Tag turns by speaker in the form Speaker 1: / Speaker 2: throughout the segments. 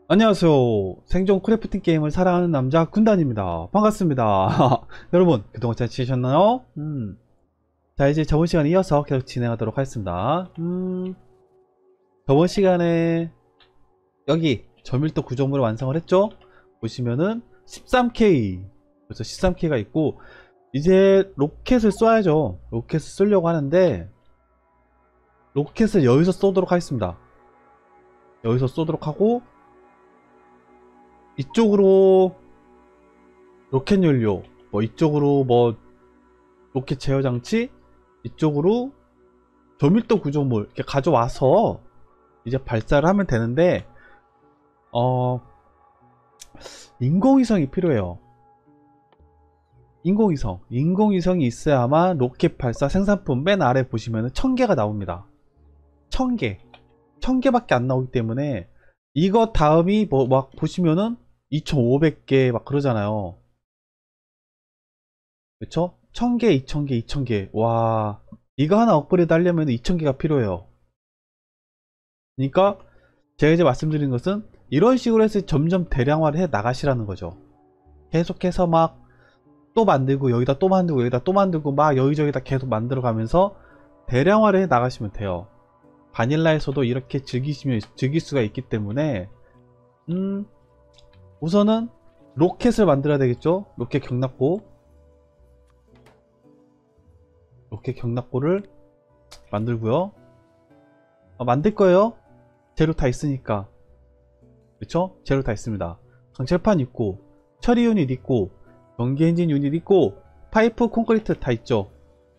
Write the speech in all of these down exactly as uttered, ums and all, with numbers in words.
Speaker 1: 안녕하세요. 생존 크래프팅 게임을 사랑하는 남자 군단입니다. 반갑습니다. 여러분, 그동안 잘 지내셨나요? 음. 자, 이제 저번 시간에 이어서 계속 진행하도록 하겠습니다. 음. 저번 시간에 여기 저밀도 구조물을 완성을 했죠? 보시면은 십삼 케이. 그래서 십삼 케이가 있고, 이제 로켓을 쏴야죠. 로켓을 쏘려고 하는데, 로켓을 여기서 쏘도록 하겠습니다. 여기서 쏘도록 하고, 이쪽으로 로켓 연료, 뭐 이쪽으로 뭐 로켓 제어 장치, 이쪽으로 저밀도 구조물 이렇게 가져와서 이제 발사를 하면 되는데, 어 인공위성이 필요해요. 인공위성 인공위성이 있어야만 로켓 발사 생산품 맨 아래 보시면은 천 개가 나옵니다. 천 개 천 개밖에 안 나오기 때문에, 이거 다음이 뭐 막 보시면은 이천오백 개 막 그러잖아요. 그쵸? 천 개, 이천 개, 이천 개. 와, 이거 하나 업그레이드 하려면 이천 개가 필요해요. 그러니까 제가 이제 말씀드린 것은 이런 식으로 해서 점점 대량화를 해 나가시라는 거죠. 계속해서 막 또 만들고 여기다 또 만들고 여기다 또 만들고 막 여기저기다 계속 만들어 가면서 대량화를 해 나가시면 돼요. 바닐라에서도 이렇게 즐기시면 즐길 수가 있기 때문에, 음 우선은 로켓을 만들어야 되겠죠. 로켓 경납고 로켓 경납고를 만들고요. 아, 만들 거예요. 재료 다 있으니까. 그쵸? 재료 다 있습니다. 강철판 있고, 처리 유닛 있고, 전기 엔진 유닛 있고, 파이프 콘크리트 다 있죠.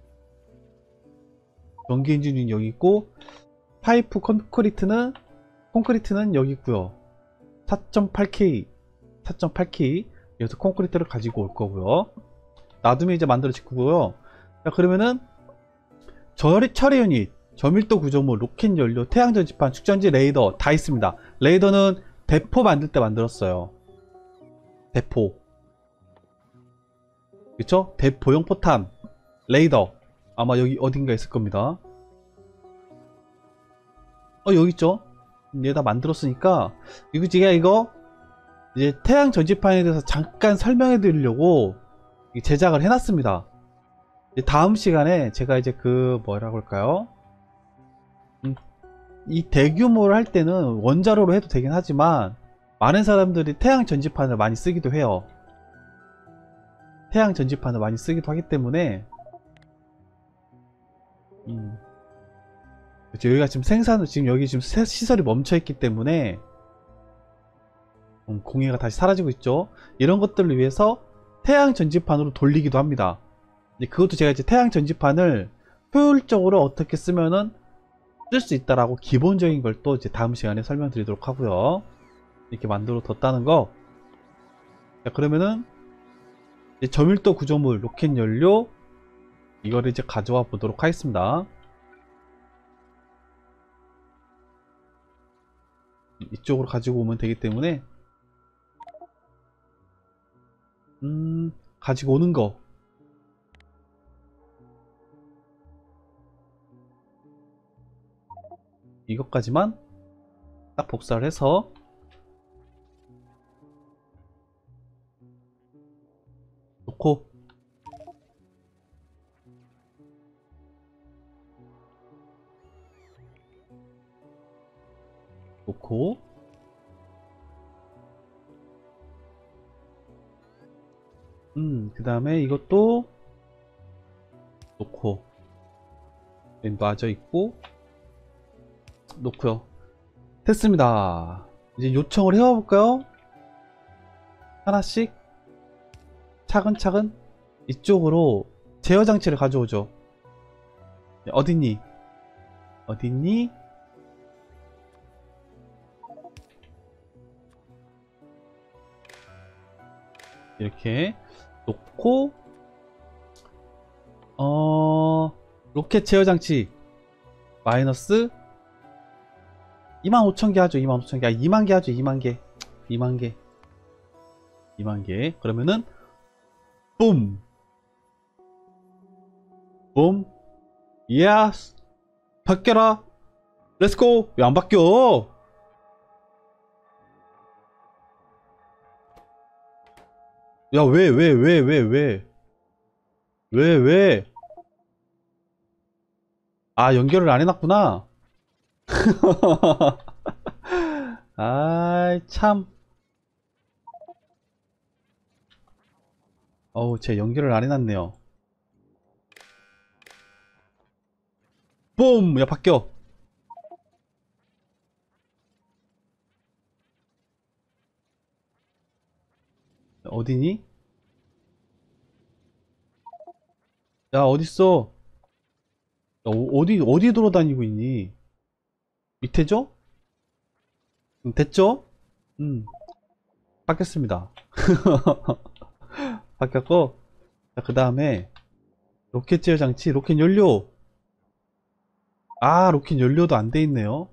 Speaker 1: 전기 엔진 유닛 여기 있고, 파이프 콘크리트는 콘크리트는 여기 있고요. 사 점 팔 케이 사 점 팔 케이 여기서 콘크리트를 가지고 올 거고요. 놔두면 이제 만들어 짓고요. 자, 그러면은 처리, 처리 유닛, 저밀도 구조물, 로켓 연료, 태양 전지판, 축전지, 레이더 다 있습니다. 레이더는 대포 만들 때 만들었어요. 대포. 그쵸? 대포용 포탄, 레이더. 아마 여기 어딘가 있을 겁니다. 어, 여기 있죠? 얘 다 만들었으니까, 이거 제가 이거 이제 태양 전지판에 대해서 잠깐 설명해 드리려고 제작을 해놨습니다. 다음 시간에 제가 이제 그 뭐라고 할까요? 음, 이 대규모를 할 때는 원자로로 해도 되긴 하지만, 많은 사람들이 태양 전지판을 많이 쓰기도 해요. 태양 전지판을 많이 쓰기도 하기 때문에, 음, 그렇죠. 여기가 지금 생산을 지금 여기 지금 시설이 멈춰 있기 때문에, 음, 공해가 다시 사라지고 있죠. 이런 것들을 위해서 태양 전지판으로 돌리기도 합니다. 그것도 제가 이제 태양 전지판을 효율적으로 어떻게 쓰면은 쓸 수 있다라고 기본적인 걸 또 이제 다음 시간에 설명드리도록 하고요. 이렇게 만들어 뒀다는 거. 자, 그러면은 이제 저밀도 구조물, 로켓 연료 이거를 이제 가져와 보도록 하겠습니다. 이쪽으로 가지고 오면 되기 때문에, 음 가지고 오는 거 이것까지만 딱 복사를 해서 놓고, 놓고 음, 그 다음에 이것도 놓고, 놔져 있고, 놓고요. 됐습니다. 이제 요청을 해와볼까요? 하나씩 차근차근 이쪽으로 제어 장치를 가져오죠. 어딨니? 어딨니? 이렇게 놓고, 어 로켓 제어 장치 마이너스 이만 오천 개 하죠. 이만 오천 개. 아, 이만 개 하죠. 이만 개. 이만 개. 이만 개. 그러면은 붐. 붐. 예스. 바뀌어라. 렛츠고. 왜 안 바뀌어? 야, 왜, 왜, 왜, 왜, 왜, 왜, 왜? 아, 연결을 안 해놨구나. 아이, 참. 어우, 제 연결을 안 해놨네요. 뿜! 야, 바뀌어. 어디니? 야, 어딨어? 야, 어- 어디, 어디 돌아다니고 있니? 밑에죠? 음, 됐죠? 음, 바뀌었습니다. 바뀌었고, 자, 그 다음에, 로켓 제어 장치, 로켓 연료. 아, 로켓 연료도 안 돼 있네요.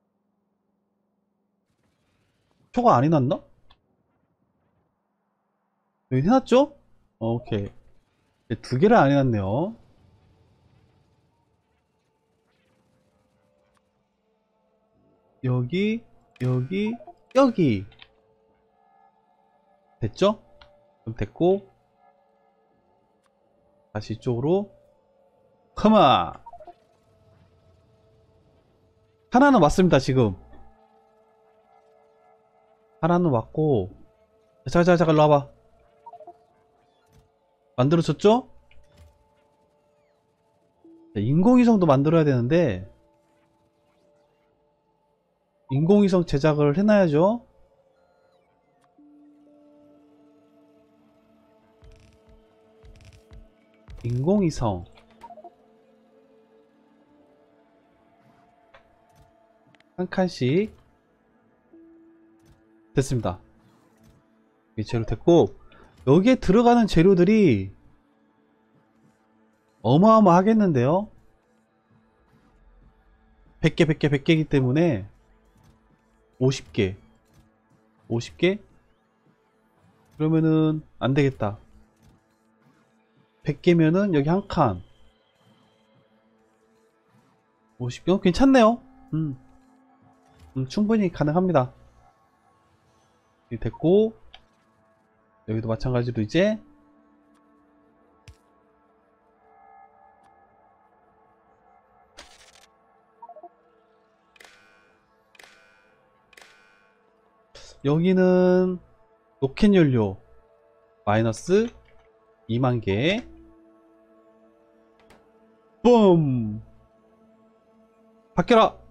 Speaker 1: 초가 안 해놨나? 여기 해놨죠? 어, 오케이. 네, 두 개를 안 해놨네요. 여기, 여기, 여기. 됐죠? 그럼 됐고, 다시 이쪽으로. 컴온! 하나는 왔습니다, 지금. 하나는 왔고. 자, 자, 잠깐, 일로 와봐. 만들어졌죠? 자, 인공위성도 만들어야 되는데, 인공위성 제작을 해놔야죠. 인공위성. 한 칸씩. 됐습니다. 이 재료 됐고, 여기에 들어가는 재료들이 어마어마하겠는데요? 백 개, 백 개, 백 개이기 때문에 오십 개. 오십 개? 그러면은 안 되겠다. 백 개면은 여기 한 칸. 오십 개? 어, 괜찮네요. 음, 음, 충분히 가능합니다. 됐고, 여기도 마찬가지로 이제 여기는 로켓 연료 마이너스 이만 개. 뿜! 바뀌어라!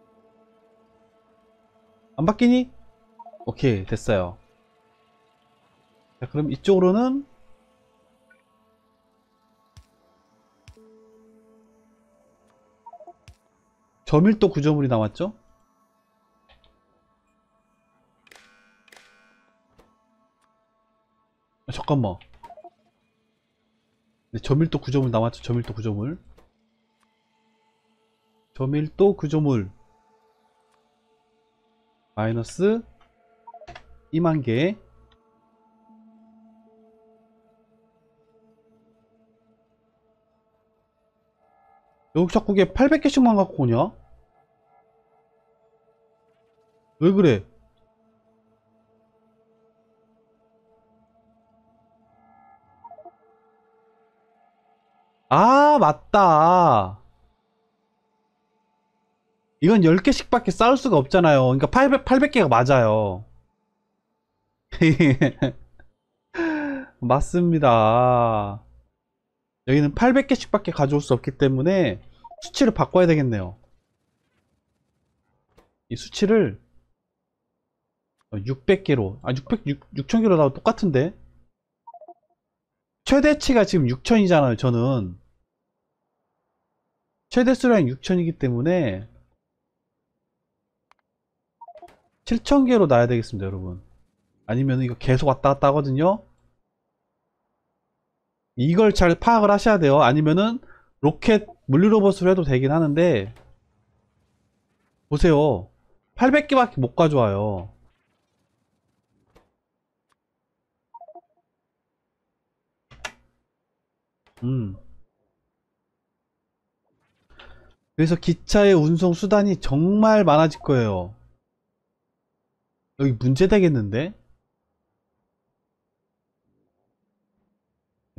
Speaker 1: 안 바뀌니? 오케이, 됐어요. 자, 그럼 이쪽으로는 저밀도 구조물이 나왔죠? 아, 잠깐만. 네, 저밀도 구조물 나왔죠? 저밀도 구조물. 저밀도 구조물 마이너스 이만 개. 여기 자꾸 이게 팔백 개씩만 갖고 오냐? 왜 그래? 아, 맞다. 이건 열 개씩 밖에 쌓을 수가 없잖아요. 그러니까 팔백, 팔백 개가 맞아요. 맞습니다. 여기는 팔백 개씩 밖에 가져올 수 없기 때문에 수치를 바꿔야 되겠네요. 이 수치를 육백 개로, 아, 육백, 육천 개로 나도 똑같은데? 최대치가 지금 육천이잖아요, 저는. 최대 수량이 육천이기 때문에 칠천 개로 놔야 되겠습니다, 여러분. 아니면 이거 계속 왔다 갔다 하거든요. 이걸 잘 파악을 하셔야 돼요. 아니면은 로켓 물리로봇으로 해도 되긴 하는데, 보세요. 팔백 개밖에 못 가져와요. 음. 그래서 기차의 운송 수단이 정말 많아질 거예요. 여기 문제 되겠는데?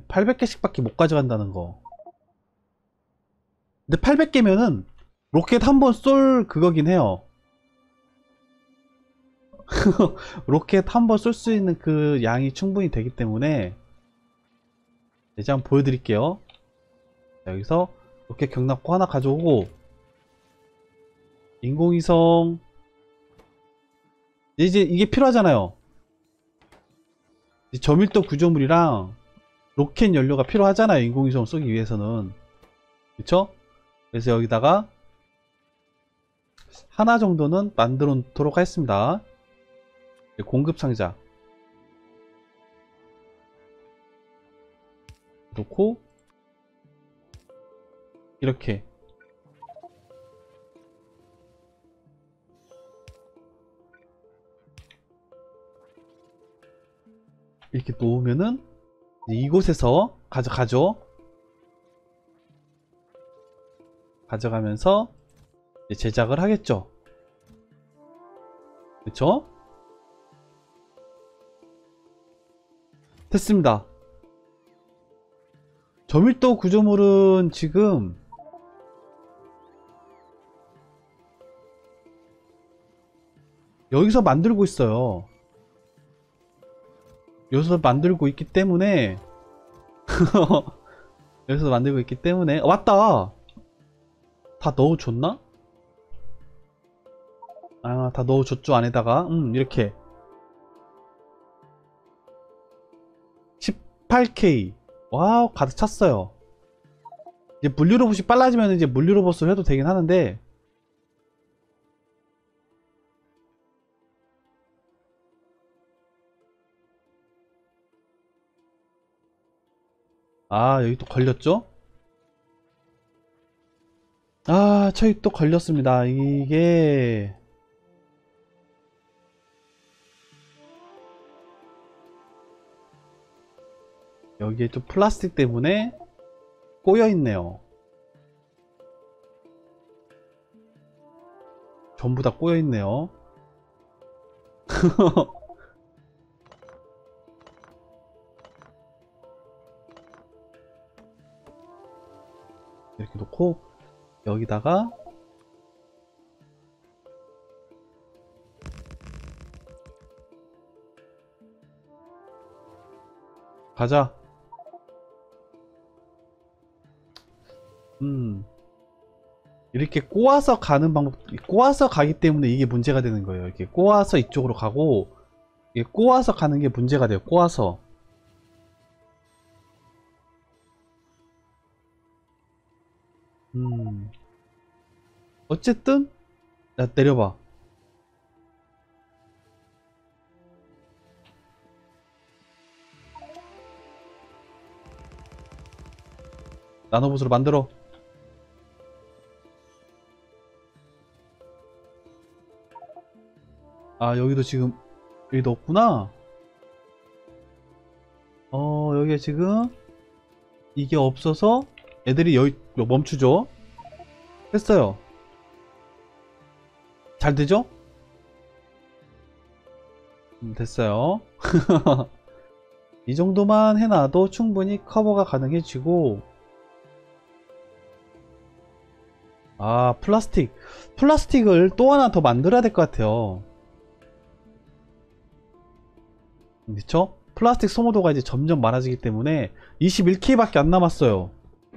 Speaker 1: 팔백 개씩 밖에 못 가져간다는 거. 근데 팔백 개면은 로켓 한 번 쏠 그거긴 해요. 로켓 한 번 쏠 수 있는 그 양이 충분히 되기 때문에 이제 한번 보여드릴게요. 자, 여기서 로켓 경납고 하나 가져오고, 인공위성 이제 이게 필요하잖아요. 저밀도 구조물이랑 로켓 연료가 필요하잖아요, 인공위성을 쏘기 위해서는. 그쵸? 그래서 여기다가 하나 정도는 만들어 놓도록 하겠습니다. 공급 상자 놓고, 이렇게 이렇게 놓으면은 이곳에서 가져가죠. 가져가면서 제작을 하겠죠. 그쵸? 됐습니다. 저밀도 구조물은 지금 여기서 만들고 있어요. 여기서 만들고 있기 때문에 여기서 만들고 있기 때문에 어, 맞다. 다 넣어줬나? 아, 다 넣어줬죠. 안에다가 음 이렇게 십팔 케이 와우, 가득 찼어요. 이제 물류 로봇이 빨라지면 이제 물류 로봇을 해도 되긴 하는데, 아, 여기 또 걸렸죠? 아, 저기 또 걸렸습니다. 이게 여기에 좀 플라스틱 때문에 꼬여 있네요. 전부 다 꼬여 있네요. 이렇게 놓고 여기다가 가자. 음 이렇게 꼬아서 가는 방법, 꼬아서 가기 때문에 이게 문제가 되는 거예요. 이렇게 꼬아서 이쪽으로 가고, 이게 꼬아서 가는 게 문제가 돼요. 꼬아서. 음 어쨌든, 야, 내려봐. 나노봇으로 만들어. 아, 여기도 지금 여기도 없구나. 어, 여기에 지금 이게 없어서 애들이 여기 멈추죠. 됐어요. 잘 되죠? 음, 됐어요. 이 정도만 해놔도 충분히 커버가 가능해지고. 아, 플라스틱 플라스틱을 또 하나 더 만들어야 될 것 같아요. 그쵸? 플라스틱 소모도가 이제 점점 많아지기 때문에 이십일 케이 밖에 안 남았어요.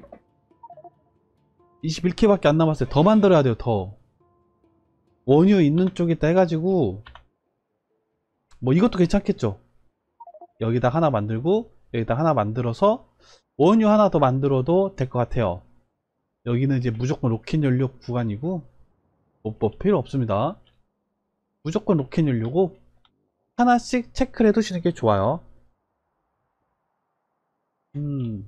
Speaker 1: 이십일 케이 밖에 안 남았어요. 더 만들어야 돼요. 더 원유 있는 쪽에다 해가지고, 뭐 이것도 괜찮겠죠. 여기다 하나 만들고 여기다 하나 만들어서 원유 하나 더 만들어도 될 것 같아요. 여기는 이제 무조건 로켓 연료 구간이고, 뭐, 뭐 필요 없습니다. 무조건 로켓 연료고, 하나씩 체크를 해 두시는 게 좋아요. 음.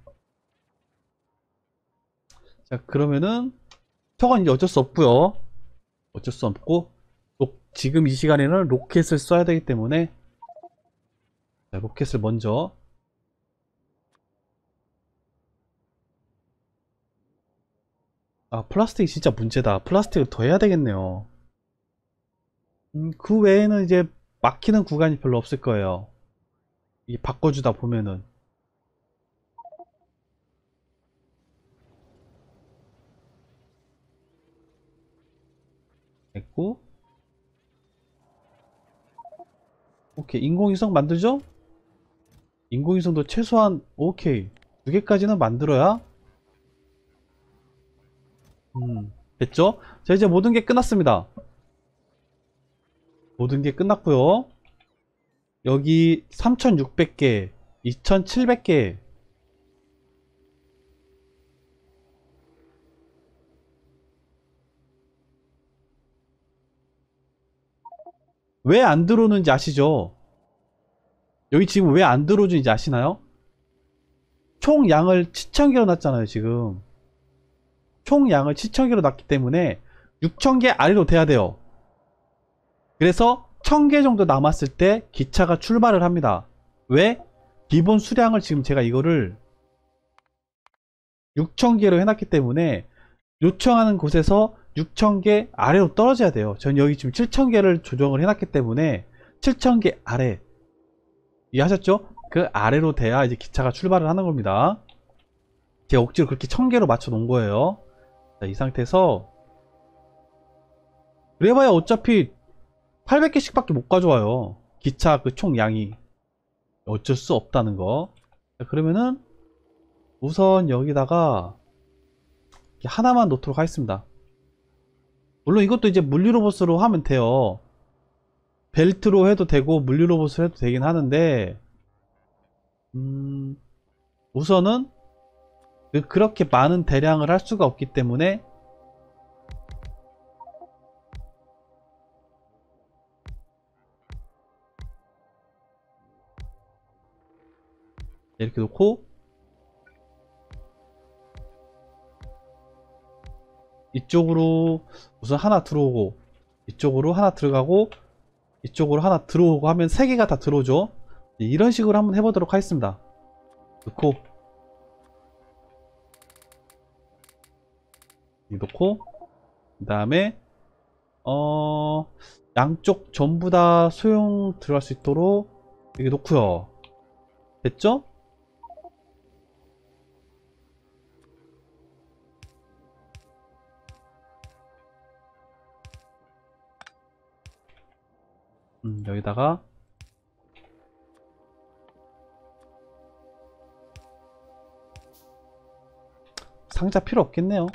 Speaker 1: 자, 그러면은 저건 이제 어쩔 수 없고요. 어쩔 수 없고, 로- 지금 이 시간에는 로켓을 써야 되기 때문에, 자, 로켓을 먼저. 아, 플라스틱이 진짜 문제다. 플라스틱을 더 해야 되겠네요. 음, 그 외에는 이제 막히는 구간이 별로 없을 거예요. 이 바꿔주다 보면은. 됐고. 오케이. 인공위성 만들죠? 인공위성도 최소한 오케이. 두 개까지는 만들어야 음 됐죠? 자, 이제 모든 게 끝났습니다. 모든 게 끝났고요. 여기 삼천육백 개, 이천칠백 개. 왜 안 들어오는지 아시죠? 여기 지금 왜 안 들어오는지 아시나요? 총 양을 칠천 개로 놨잖아요, 지금. 총 양을 칠천 개로 놨기 때문에 육천 개 아래로 돼야 돼요. 그래서 천 개 정도 남았을 때 기차가 출발을 합니다. 왜? 기본 수량을 지금 제가 이거를 육천 개로 해놨기 때문에 요청하는 곳에서 육천 개 아래로 떨어져야 돼요. 전 여기 지금 칠천 개를 조정을 해놨기 때문에 칠천 개 아래, 이해하셨죠? 그 아래로 돼야 이제 기차가 출발을 하는 겁니다. 제가 억지로 그렇게 천 개로 맞춰 놓은 거예요. 자, 이 상태에서 그래봐야 어차피 팔백 개씩 밖에 못 가져와요. 기차 그 총 양이. 어쩔 수 없다는 거. 자, 그러면은 우선 여기다가 하나만 놓도록 하겠습니다. 물론 이것도 이제 물리로봇으로 하면 돼요. 벨트로 해도 되고 물리로봇으로 해도 되긴 하는데 음, 우선은 그렇게 많은 대량을 할 수가 없기 때문에 이렇게 놓고 이쪽으로 우선 하나 들어오고 이쪽으로 하나 들어가고 이쪽으로 하나 들어오고 하면 세 개가 다 들어오죠. 이런 식으로 한번 해보도록 하겠습니다. 넣고 놓고 그 다음에 어 양쪽 전부 다 소용 들어갈 수 있도록 여기 놓고요. 됐죠? 음, 여기다가 상자 필요 없겠네요.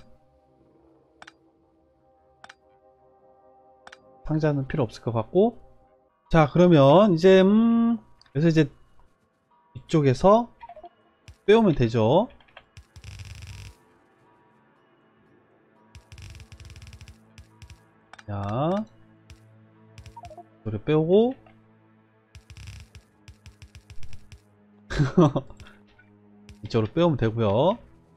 Speaker 1: 상자는 필요 없을 것 같고. 자, 그러면 이제 음 그래서 이제 이쪽에서 빼오면 되죠. 자, 이거를 빼오고 이쪽으로 빼오면 되고요.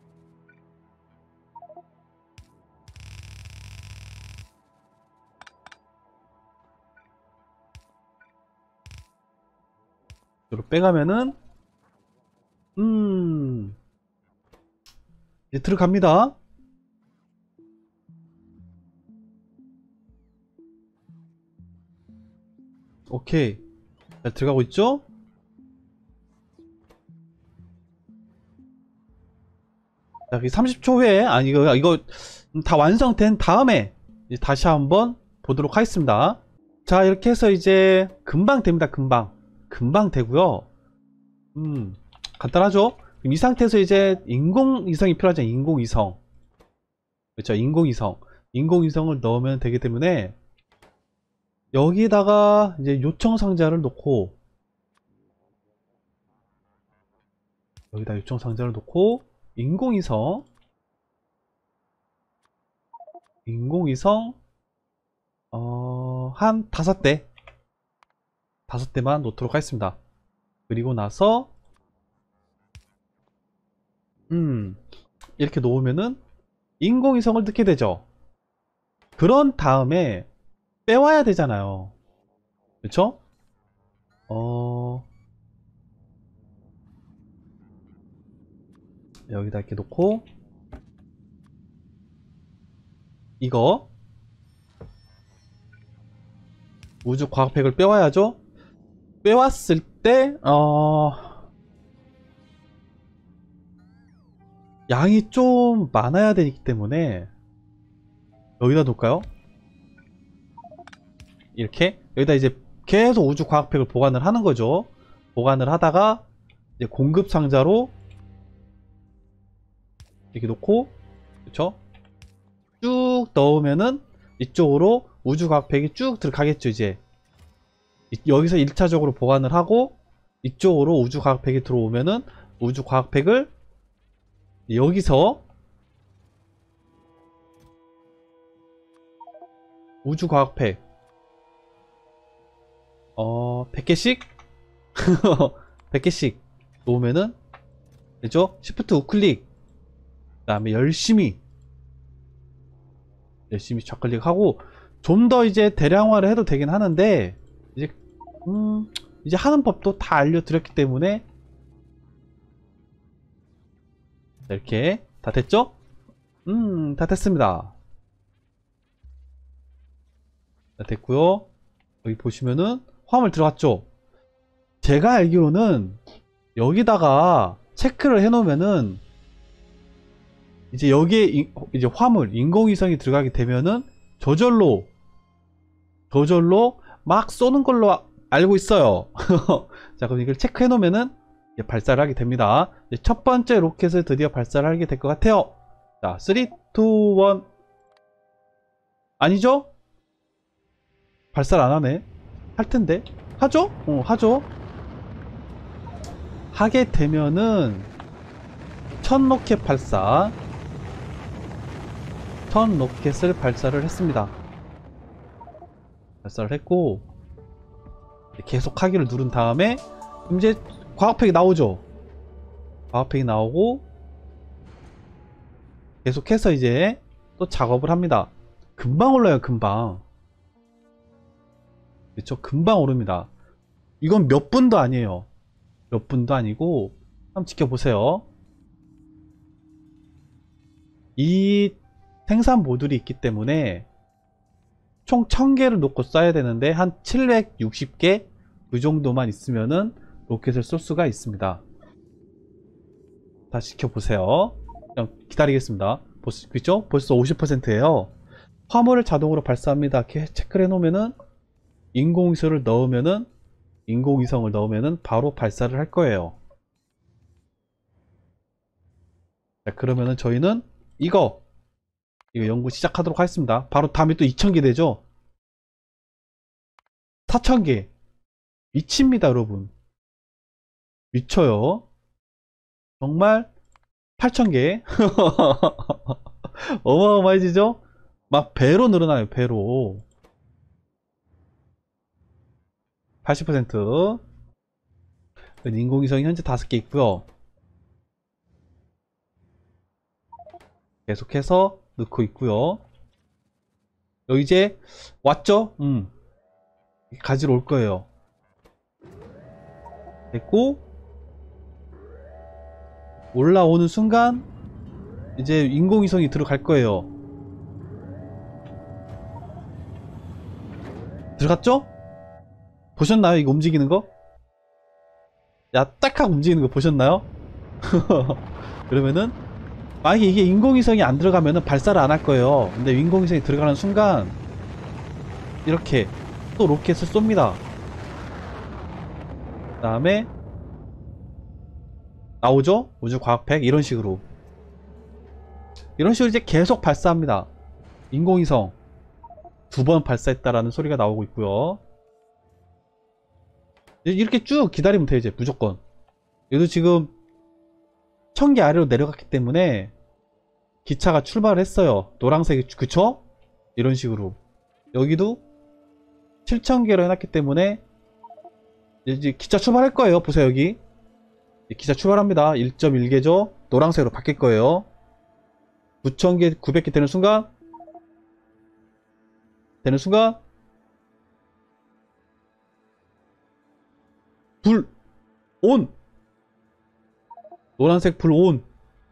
Speaker 1: 이쪽으로 빼가면은 음 이제 들어갑니다. 오케이. 잘 들어가고 있죠? 자, 삼십 초 후에, 아니, 이거, 이거 다 완성된 다음에 이제 다시 한번 보도록 하겠습니다. 자, 이렇게 해서 이제 금방 됩니다. 금방. 금방 되고요. 음, 간단하죠? 그럼 이 상태에서 이제 인공위성이 필요하죠. 인공위성. 그렇죠. 인공위성. 인공위성을 넣으면 되기 때문에 여기다가 이제 요청 상자를 놓고 여기다 요청 상자를 놓고 인공위성 인공위성 어, 한 다섯 대 다섯 대만 놓도록 하겠습니다. 그리고 나서 음 이렇게 놓으면은 인공위성을 넣게 되죠. 그런 다음에 빼와야 되잖아요. 그쵸? 어 여기다 이렇게 놓고 이거 우주 과학팩을 빼와야죠. 빼왔을 때 어... 양이 좀 많아야 되기 때문에 여기다 놓을까요? 이렇게 여기다 이제 계속 우주 과학팩을 보관을 하는 거죠. 보관을 하다가 이제 공급 상자로 이렇게 놓고, 그쵸? 쭉 넣으면은 이쪽으로 우주 과학팩이 쭉 들어가겠죠. 이제 여기서 일 차적으로 보관을 하고 이쪽으로 우주 과학팩이 들어오면은 우주 과학팩을 여기서 우주 과학팩 어 백 개씩 백 개씩 놓으면은 되죠? 시프트 우클릭, 그 다음에 열심히 열심히 좌클릭하고 좀 더 이제 대량화를 해도 되긴 하는데 이제 음 이제 하는 법도 다 알려드렸기 때문에 이렇게 다 됐죠? 음 다 됐습니다. 다 됐고요. 여기 보시면은 화물 들어갔죠? 제가 알기로는 여기다가 체크를 해 놓으면은 이제 여기에 인, 이제 화물 인공위성이 들어가게 되면은 저절로 저절로 막 쏘는 걸로 아, 알고 있어요. 자, 그럼 이걸 체크해 놓으면은 발사를 하게 됩니다. 이제 첫 번째 로켓을 드디어 발사를 하게 될 것 같아요. 자, 삼, 이, 일 아니죠? 발사를 안 하네. 할 텐데. 하죠? 어, 하죠. 하게 되면은 첫 로켓 발사, 첫 로켓을 발사를 했습니다. 발사를 했고 계속 하기를 누른 다음에 이제 과학팩이 나오죠. 과학팩이 나오고 계속해서 이제 또 작업을 합니다. 금방 올라요. 금방. 그렇죠? 금방 오릅니다. 이건 몇 분도 아니에요. 몇 분도 아니고 한번 지켜보세요. 이 생산 모듈이 있기 때문에 총 천 개를 놓고 쏴야 되는데 한 칠백육십 개 그 정도만 있으면은 로켓을 쏠 수가 있습니다. 다시 지켜보세요. 그냥 기다리겠습니다. 그죠? 벌써 오십 퍼센트예요. 화물을 자동으로 발사합니다. 이렇게 체크를 해 놓으면은 인공위성을 넣으면은 인공위성을 넣으면은 바로 발사를 할 거예요. 자, 그러면은 저희는 이거 이거 연구 시작하도록 하겠습니다. 바로 다음에 또 이천 개 되죠? 사천 개. 미칩니다, 여러분. 미쳐요. 정말 팔천 개. 어마어마해지죠? 막 배로 늘어나요, 배로. 팔십 퍼센트. 인공위성이 현재 다섯 개 있고요. 계속해서 넣고 있고요. 여기 이제 왔죠? 음. 가지러 올 거예요. 됐고 올라오는 순간 이제 인공위성이 들어갈 거예요. 들어갔죠? 보셨나요? 이거 움직이는 거? 야, 딱하고 움직이는 거 보셨나요? 그러면은 만약에 이게 인공위성이 안 들어가면은 발사를 안 할 거예요. 근데 인공위성이 들어가는 순간 이렇게 또 로켓을 쏩니다. 그 다음에 나오죠? 우주과학팩. 이런 식으로 이런 식으로 이제 계속 발사합니다. 인공위성 두 번 발사했다라는 소리가 나오고 있고요. 이렇게 쭉 기다리면 돼요. 이제 무조건. 얘도 지금 천 개 아래로 내려갔기 때문에 기차가 출발을 했어요. 노란색이, 그쵸? 이런 식으로 여기도 칠천 개로 해놨기 때문에 이제 기차 출발할 거예요. 보세요. 여기 기차 출발합니다. 일 점 일 개죠? 노란색으로 바뀔 거예요. 구천 개, 구백 개 되는 순간 되는 순간 불 온! 노란색 불 온!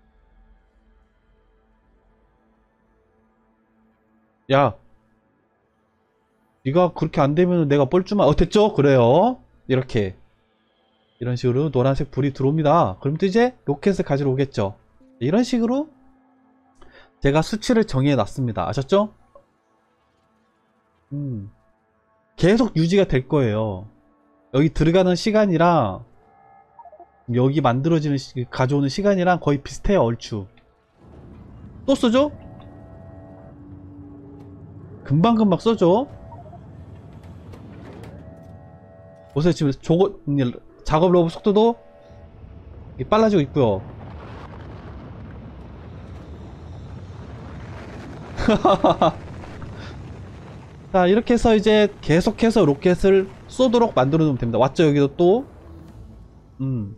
Speaker 1: 야, 네가 그렇게 안 되면 내가 뻘쭘한. 어, 됐죠? 그래요. 이렇게 이런 식으로 노란색 불이 들어옵니다. 그럼 또 이제 로켓을 가지러 오겠죠. 이런 식으로 제가 수치를 정해 놨습니다. 아셨죠? 음. 계속 유지가 될 거예요. 여기 들어가는 시간이랑 여기 만들어지는 시, 가져오는 시간이랑 거의 비슷해요. 얼추. 또 써줘? 금방금방 써줘. 보세요. 지금 저거 작업 로봇 속도도 빨라지고 있고요. 자, 이렇게 해서 이제 계속해서 로켓을 쏘도록 만들어 놓으면 됩니다. 왔죠? 여기도 또. 음.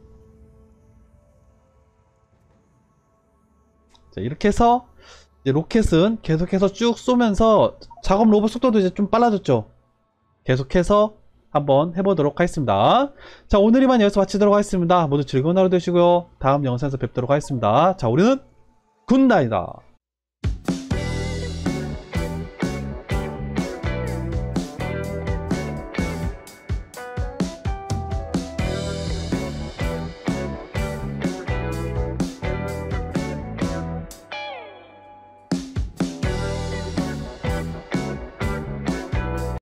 Speaker 1: 자, 이렇게 해서 이제 로켓은 계속해서 쭉 쏘면서 작업 로봇 속도도 이제 좀 빨라졌죠? 계속해서 한번 해보도록 하겠습니다. 자, 오늘이만 여기서 마치도록 하겠습니다. 모두 즐거운 하루 되시고요. 다음 영상에서 뵙도록 하겠습니다. 자, 우리는 굿나잇이다.